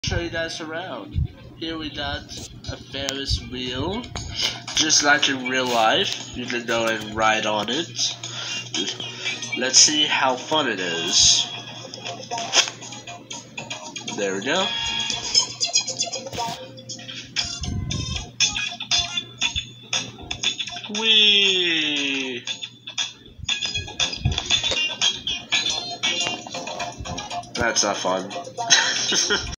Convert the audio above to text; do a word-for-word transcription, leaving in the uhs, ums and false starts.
Show you guys around. Here we got a Ferris wheel, just like in real life. You can go and ride on it. Let's see how fun it is. There we go. Whee! That's not fun.